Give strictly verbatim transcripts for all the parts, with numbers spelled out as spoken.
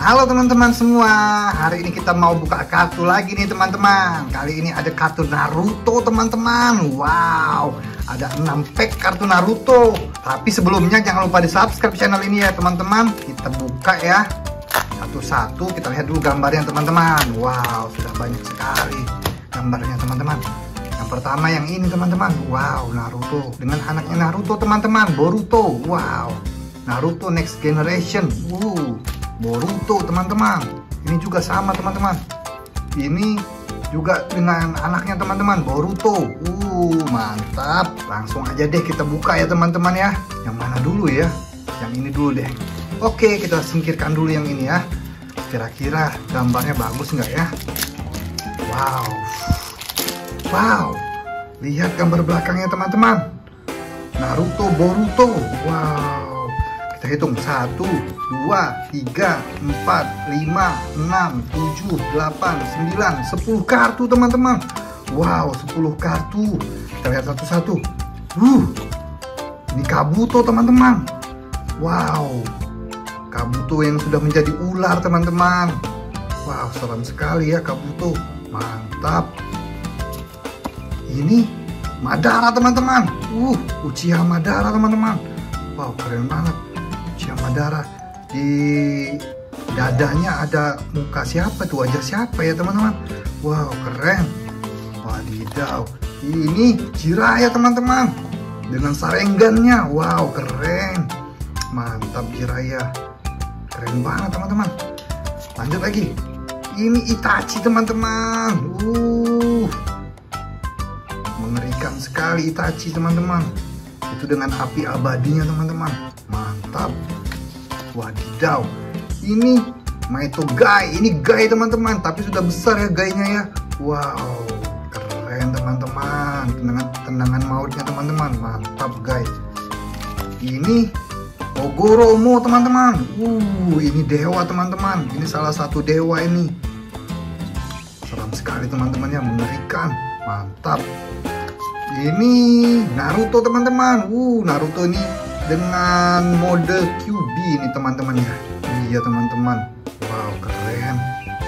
Halo teman-teman semua, hari ini kita mau buka kartu lagi nih teman-teman. Kali ini ada kartu Naruto teman-teman. Wow, ada enam pack kartu Naruto. Tapi sebelumnya jangan lupa di subscribe channel ini ya teman-teman. Kita buka ya satu-satu, kita lihat dulu gambarnya teman-teman. Wow, sudah banyak sekali gambarnya teman-teman. Yang pertama yang ini teman-teman. Wow, Naruto dengan anaknya Naruto teman-teman, Boruto. Wow, Naruto Next Generation. Wow, Boruto teman-teman. Ini juga sama teman-teman. Ini juga dengan anaknya teman-teman, Boruto. Uh, mantap. Langsung aja deh kita buka ya teman-teman ya. Yang mana dulu ya? Yang ini dulu deh. Oke, kita singkirkan dulu yang ini ya. Kira-kira gambarnya bagus nggak ya? Wow. Wow. Lihat gambar belakangnya teman-teman. Naruto, Boruto. Wow. Kita hitung satu, dua, tiga, empat, lima, enam, tujuh, delapan, sembilan, sepuluh kartu teman-teman. Wow, sepuluh kartu. Kita lihat satu-satu. Uh, ini Kabuto teman-teman. Wow, Kabuto yang sudah menjadi ular teman-teman. Wow, seram sekali ya Kabuto. Mantap. Ini Madara teman-teman. Uh, Uchiha Madara teman-teman. Wow, keren banget. Uchiha Madara. Di dadanya ada muka siapa tuh, wajah siapa ya teman-teman. Wow, keren. Wadidaw. Ini Jiraiya teman-teman dengan sarengannya. Wow, keren. Mantap Jiraiya. Keren banget teman-teman. Lanjut lagi. Ini Itachi teman-teman. Uh. Mengerikan sekali Itachi teman-teman. Itu dengan api abadinya teman-teman. Mantap. Wadidaw. Ini Maito Gai. Ini Gai teman-teman, tapi sudah besar ya Gainya ya. Wow, keren teman-teman. Tendangan tendangan mautnya teman-teman. Mantap Gai. Ini Ogoromo teman-teman. Uh, ini dewa teman-teman. Ini salah satu dewa ini. Seram sekali teman-teman ya, mengerikan. Mantap. Ini Naruto teman-teman. Uh, Naruto ini dengan mode Q B ini teman-teman ya. Iya teman-teman. Wow, keren.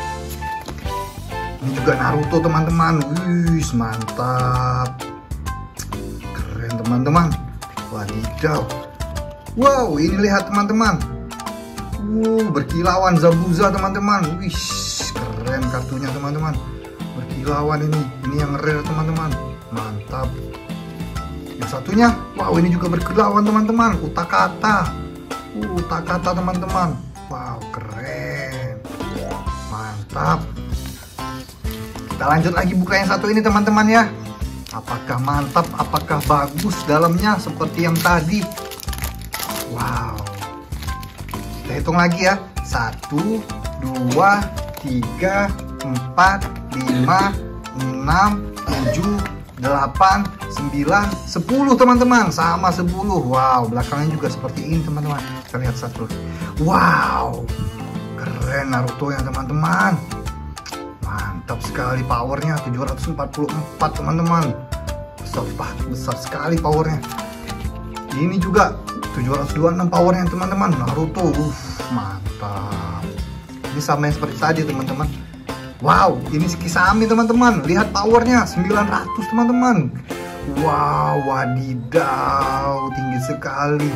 Ini juga Naruto teman-teman. Wih, mantap. Keren teman-teman. Wadidaw. Wow, ini lihat teman-teman. Uh, berkilauan Zabuza teman-teman. Wih, keren kartunya teman-teman. Berkilauan ini. Ini yang rare teman-teman. Mantap. Yang satunya, wow, ini juga berkilauan teman-teman. Utakata. Uh, Utakata teman-teman. Wow, keren. Mantap. Kita lanjut lagi buka yang satu ini teman-teman ya. Apakah mantap, apakah bagus dalamnya seperti yang tadi? Wow. Kita hitung lagi ya. Satu, dua, tiga, empat, lima, enam, tujuh, delapan, sembilan, sepuluh teman-teman. Sama sepuluh. Wow, belakangnya juga seperti ini teman-teman. Kita lihat satu. Wow, keren Naruto ya teman-teman. Mantap sekali powernya. Tujuh ratus empat puluh empat teman-teman. Besar, besar sekali powernya. Ini juga tujuh ratus dua puluh enam powernya teman-teman. Naruto. Uff, mantap. Ini sama yang seperti tadi teman-teman. Wow, ini Kisame teman-teman. Lihat powernya sembilan ratus teman-teman. Wow, wadidaw, tinggi sekali.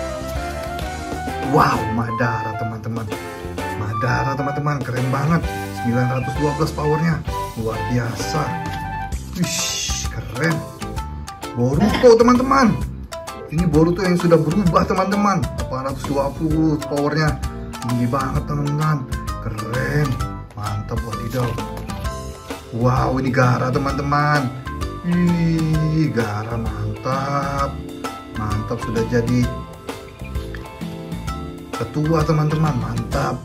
Wow, Madara teman-teman. Madara teman-teman, keren banget. sembilan ratus dua belas powernya. Luar biasa. Wish, keren. Boruto teman-teman. Ini Boruto yang sudah berubah teman-teman. delapan ratus dua puluh powernya. Tinggi banget teman-teman. Keren. Mantap, wadidaw. Wow, ini Gaara teman-teman. Ih, Gaara mantap. Mantap, sudah jadi ketua teman-teman. Mantap.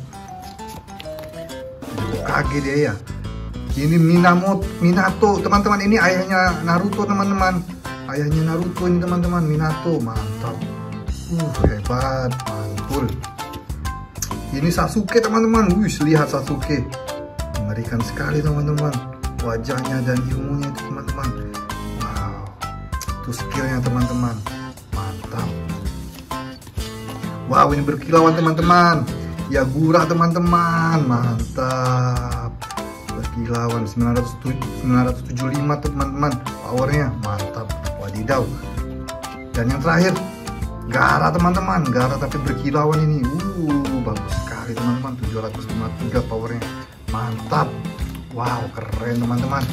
Kaget dia ya. Ini Minamoto, Minato teman-teman. Ini ayahnya Naruto teman-teman. Ayahnya Naruto ini teman-teman. Minato, mantap. Uh, hebat, mantul. Ini Sasuke teman-teman. Wih, lihat Sasuke. Mengerikan sekali teman-teman. Wajahnya dan ilmunya itu teman-teman. Wow. Itu skillnya teman-teman. Mantap. Wow, ini berkilauan teman-teman. Yagura teman-teman, mantap. Berkilauan sembilan ratus tujuh puluh lima teman-teman, powernya mantap, wadidaw. Dan yang terakhir Gaara teman-teman, Gaara tapi berkilauan ini, uh bagus sekali teman-teman, tujuh ratus lima puluh tiga powernya, mantap. Wow, keren teman-teman.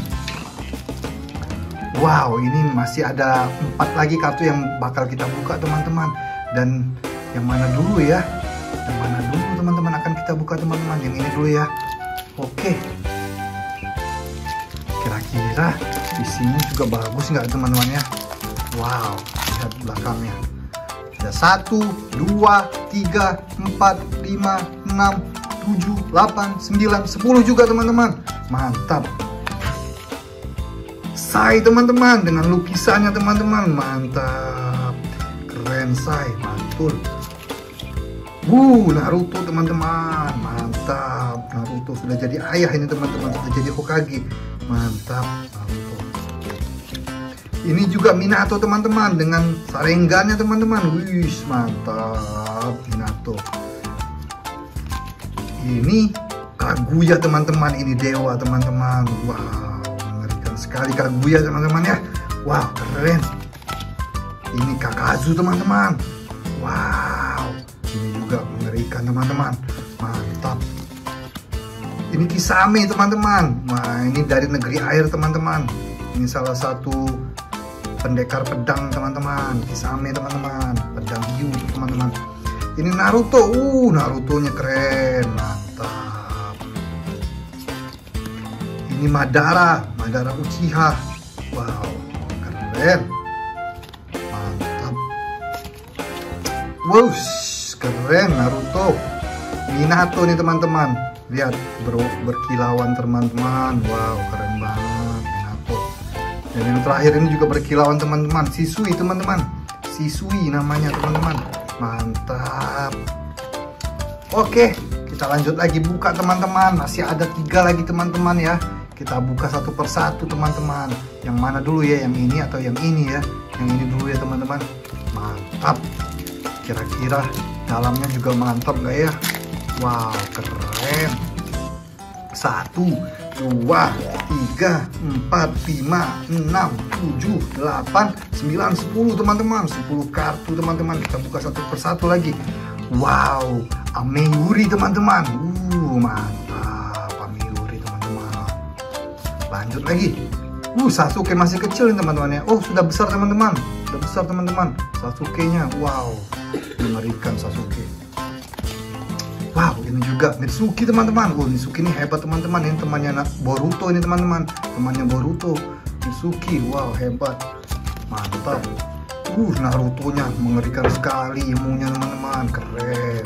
Wow, ini masih ada empat lagi kartu yang bakal kita buka teman-teman. Dan yang mana dulu ya? Yang mana dulu teman-teman akan kita buka teman-teman? Yang ini dulu ya. Oke. Kira-kira isinya juga bagus nggak teman-teman ya? Wow, lihat belakangnya. Ada satu, dua, tiga, empat, lima, enam, tujuh, delapan, sembilan, sepuluh juga teman-teman. Mantap. Sai teman-teman dengan lukisannya teman-teman, mantap. Keren Sai, mantul. Wuh, Naruto teman-teman, mantap. Naruto sudah jadi ayah ini teman-teman, sudah jadi Hokage. Mantap, Naruto. Ini juga Minato teman-teman dengan Sharingannya teman-teman. Wih, mantap Minato. Ini Kaguya teman-teman, ini dewa teman-teman. Wow, mengerikan sekali Kaguya teman-teman ya. Wow, keren. Ini Kakazu teman-teman. Wow, ini juga mengerikan teman-teman. Mantap. Ini Kisame teman-teman. Wah, ini dari negeri air teman-teman. Ini salah satu pendekar pedang teman-teman, Kisame teman-teman, pedang hiu teman-teman. Ini Naruto, uh Narutonya keren, mantap. Ini Madara, Madara Uchiha, wow, keren, mantap. Wow, keren Naruto. Minato nih teman-teman, lihat bro, berkilauan teman-teman, wow, keren banget. Dan yang terakhir ini juga berkilauan teman-teman, Shisui teman-teman, Shisui namanya teman-teman, mantap. Oke, kita lanjut lagi buka teman-teman, masih ada tiga lagi teman-teman ya. Kita buka satu persatu teman-teman. Yang mana dulu ya, yang ini atau yang ini ya? Yang ini dulu ya teman-teman. Mantap. Kira-kira dalamnya juga mantap nggak ya? Wow, keren. Satu, dua, tiga, empat, lima, enam, tujuh, delapan, sembilan, sepuluh teman-teman. sepuluh kartu teman-teman. Kita buka satu persatu lagi. Wow, Ameyuri teman-teman. Uh, mantap Ameyuri teman-teman. Lanjut lagi. Uh, Sasuke masih kecil nih teman-teman ya. Oh, sudah besar teman-teman. Sudah besar teman-teman. Sasuke-nya. Wow, mengerikan Sasuke. Wow, ini juga Mitsuki teman-teman. Oh, Mitsuki ini hebat teman-teman. Ini temannya Boruto ini teman-teman. Temannya Boruto, Mitsuki. Wow, hebat. Mantap. Uh, Naruto-nya mengerikan sekali ilmunya teman-teman. Keren.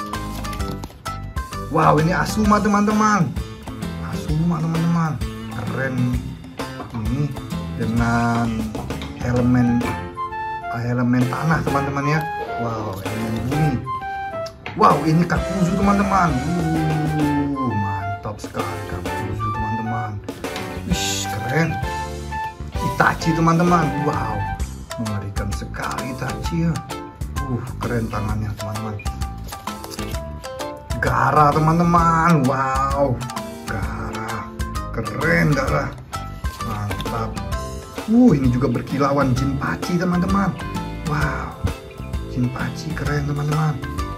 Wow, ini Asuma teman-teman. Asuma teman-teman. Keren. Ini dengan elemen elemen tanah teman-teman ya. Wow, elemen bumi. Wow, ini Kakuzu teman-teman. Uh, mantap sekali Kakuzu teman-teman. Wish, keren. Itachi teman-teman. Wow, mengerikan sekali Itachi ya. Uh, keren tangannya teman-teman. Gaara teman-teman. Wow, Gaara. Keren Gaara. Mantap. Uh, ini juga berkilauan Jinpachi teman-teman. Wow, Jinpachi keren teman-teman.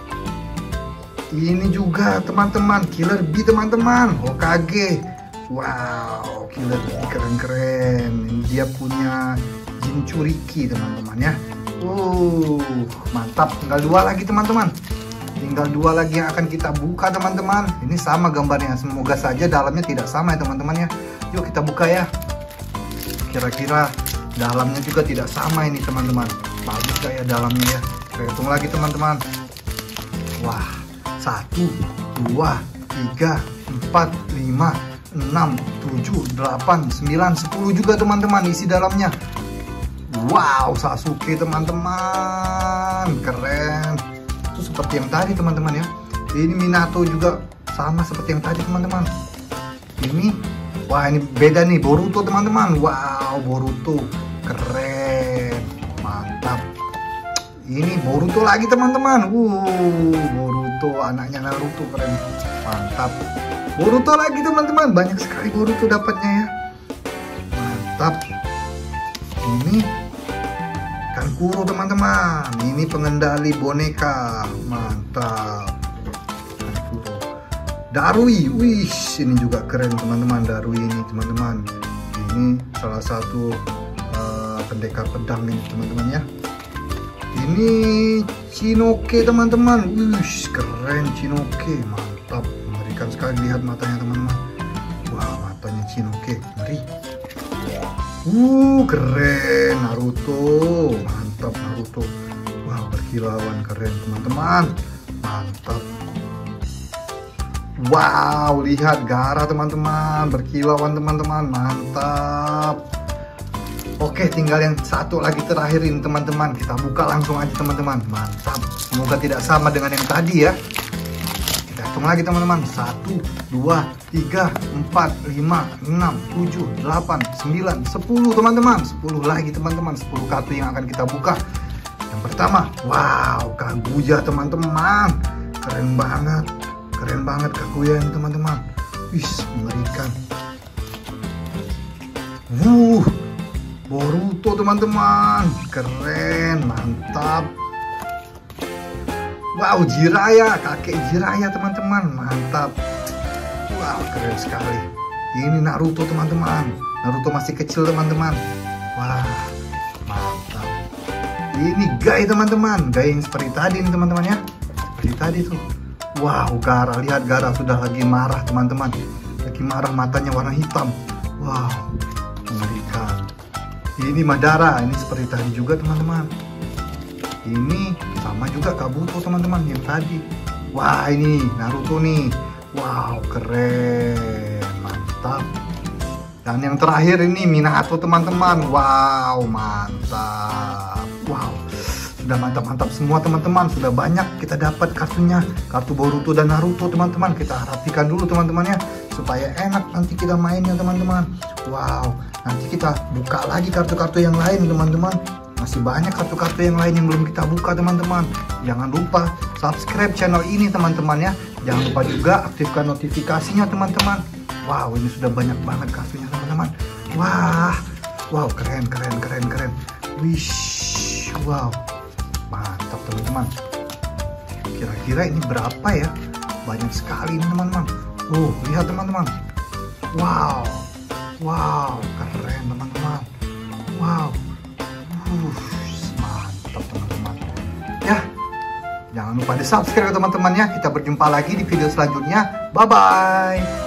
Ini juga teman-teman Killer Bee teman-teman, Hokage. Wow, Killer Bee keren-keren. Ini dia punya Jinchuriki teman-teman ya. Uh, mantap. Tinggal dua lagi teman-teman. Tinggal dua lagi yang akan kita buka teman-teman. Ini sama gambarnya. Semoga saja dalamnya tidak sama ya teman-teman ya. Yuk kita buka ya. Kira-kira dalamnya juga tidak sama ini teman-teman. Bagus gak ya dalamnya ya? Kita hitung lagi teman-teman. Wah. Satu, dua, tiga, empat, lima, enam, tujuh, delapan, sembilan, sepuluh juga teman-teman isi dalamnya. Wow, Sasuke teman-teman. Keren. Itu seperti yang tadi teman-teman ya. Ini Minato juga sama seperti yang tadi teman-teman. Ini, wah ini beda nih, Boruto teman-teman. Wow, Boruto. Keren. Mantap. Ini Boruto lagi teman-teman. Uh, Boruto. Boruto, anaknya Naruto, keren. Mantap. Boruto lagi teman-teman, banyak sekali Boruto dapatnya ya. Mantap. Ini Kankuro teman-teman, ini pengendali boneka. Mantap. Kankuro. Darui, wih, ini juga keren teman-teman. Darui ini teman-teman, ini salah satu uh, pendekar pedang ini teman-teman ya. Ini Chinoke teman-teman, wih, keren Chinoke, mantap. Mengerikan sekali, lihat matanya teman-teman. Wah, matanya Chinoke, ngeri. Uh, keren Naruto, mantap Naruto. Wah, berkilauan, keren teman-teman, mantap. Wow, lihat Gaara teman-teman, berkilauan teman-teman, mantap. Oke, tinggal yang satu lagi terakhir ini teman-teman, kita buka langsung aja teman-teman, mantap. Semoga tidak sama dengan yang tadi ya. Kita hitung lagi teman-teman, satu, dua, tiga, empat, lima, enam, tujuh, delapan, sembilan, sepuluh teman-teman. sepuluh lagi teman-teman, sepuluh kartu yang akan kita buka. Yang pertama, wow, Kaguya teman-teman, keren banget. Keren banget Kaguya ini teman-teman. Wih, mengerikan. Wuh, Boruto teman-teman, keren, mantap. Wow, Jiraiya, kakek Jiraiya teman-teman, mantap. Wow, keren sekali. Ini Naruto teman-teman, Naruto masih kecil teman-teman. Wah, mantap. Ini Gai teman-teman, Gai yang seperti tadi nih teman-teman ya, seperti tadi tuh. Wow, Gaara, lihat Gaara sudah lagi marah teman-teman, lagi marah, matanya warna hitam. Wow, mengerikan. Ini Madara, ini seperti tadi juga teman-teman. Ini sama juga Kabuto teman-teman yang tadi. Wah, ini Naruto nih. Wow, keren, mantap. Dan yang terakhir ini Minato teman-teman. Wow, mantap. Wow, sudah mantap-mantap semua teman-teman. Sudah banyak kita dapat kartunya, kartu Boruto dan Naruto teman-teman. Kita rapikan dulu teman-teman ya, supaya enak nanti kita mainnya teman-teman. Wow, nanti kita buka lagi kartu-kartu yang lain teman-teman. Masih banyak kartu-kartu yang lain yang belum kita buka teman-teman. Jangan lupa subscribe channel ini teman-teman ya. Jangan lupa juga aktifkan notifikasinya teman-teman. Wow, ini sudah banyak banget kartunya teman-teman. Wah, wow, keren, keren, keren, keren. Wish, wow, mantap teman-teman. Kira-kira ini berapa ya? Banyak sekali ini teman-teman. Oh, lihat teman-teman. Wow, wow, keren teman-teman. Wow, uh, mantap teman-teman. Ya, jangan lupa di subscribe teman-teman ya. Kita berjumpa lagi di video selanjutnya. Bye bye.